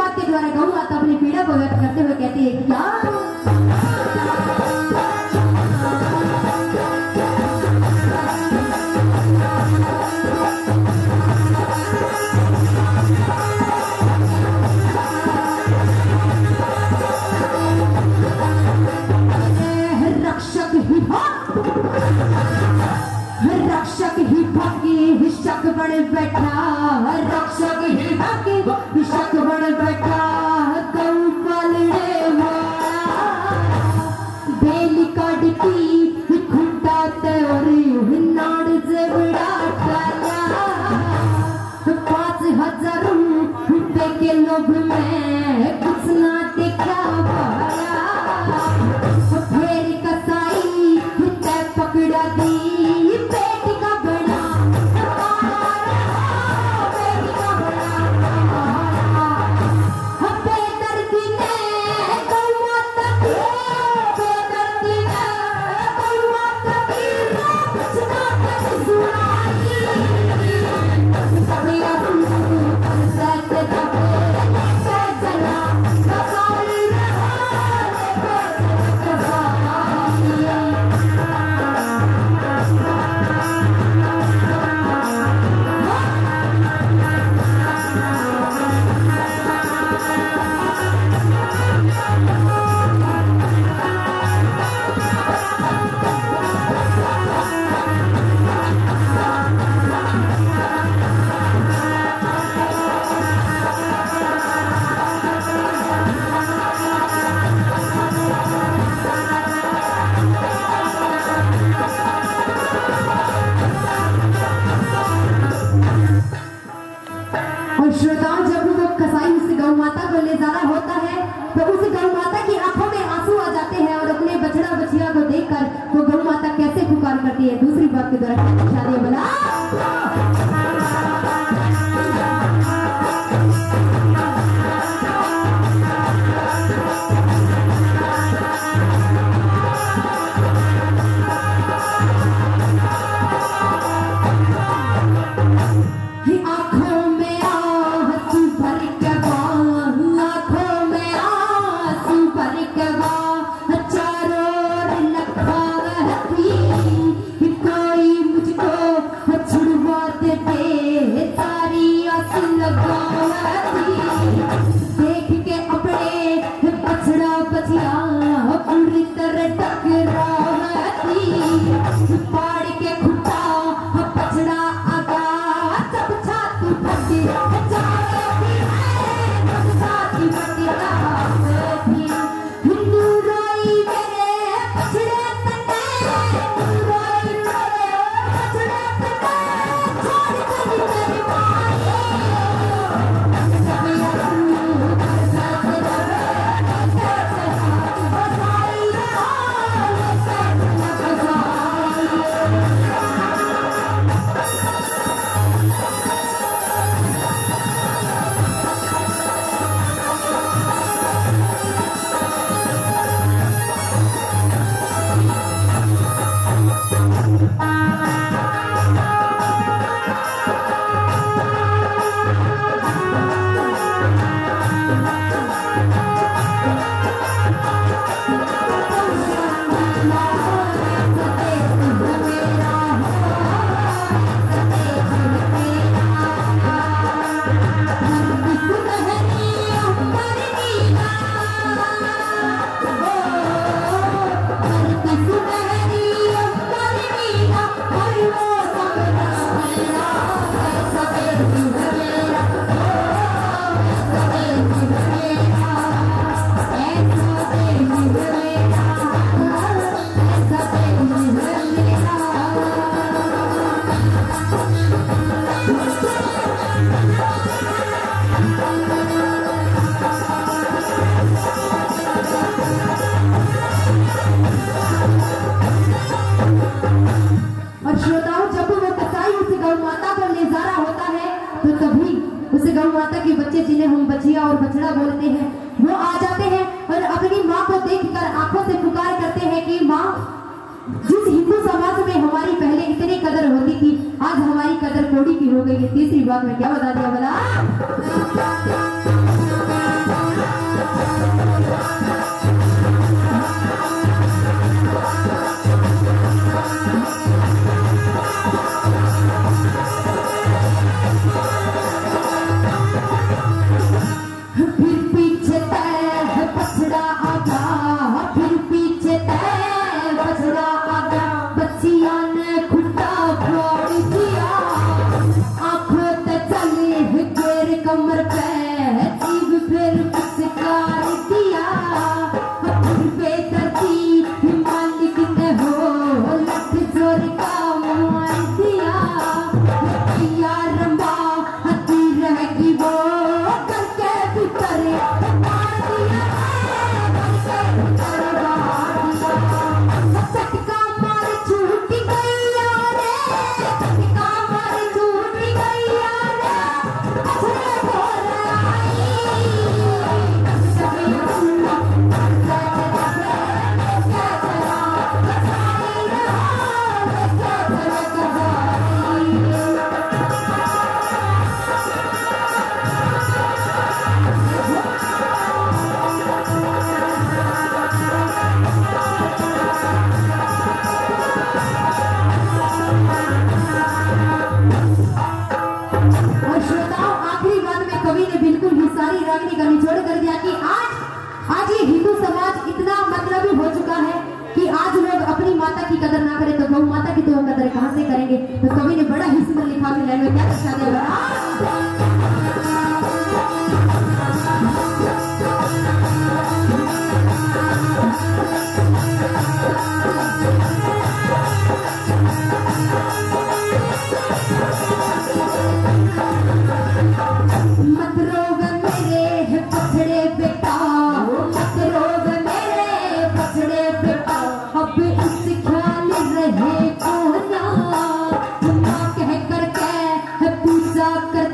बात के द्वारा गौ माता अपनी पीड़ा को व्यक्त करते हुए कहती है क्या रक्षक ही भागी शक बन बैठा रक्षक ही भागी शक बन बैठा गौ पालने वाला बेली काटती खुंटा तेरी नाड़ जबड़ा डाला 5,000 रुपए के लोभ में कुछ ना देखा पाया फिर कसाई पकड़ा दी श्रोताओं जब वो कसाई उस गौ माता को ले जा रहा होता है तो उस गौ माता की आंखों में आंसू आ जाते हैं और अपने बछड़ा बछिया को देखकर वो गौ माता कैसे पुकार करती है दूसरी बात के द्वारा शादी बना बछिया और बछड़ा बोलते हैं, वो आ जाते हैं और अपनी माँ को देखकर आंखों से पुकार करते हैं कि माँ, जिस हिंदू समाज में हमारी पहले इतनी कदर होती थी, आज हमारी कदर कोड़ी की हो गई है। तीसरी बात में क्या बता दिया बोला सारी रागनी का निचोड़ कर दिया कि आज ये हिंदू समाज इतना मतलबी हो चुका है कि आज लोग अपनी माता की कदर ना करें तो गौ माता की तो कदर कहां से करेंगे। तो कवि ने बड़ा ही सुंदर लिखा कि लाइन में क्या दर्शा दिया। मत रोग मेरे पछड़े बेटा, मत रोग मेरे पछड़े बेटा, अब इस ख्याल रहे को ना, माँ कह कर के पूजा कर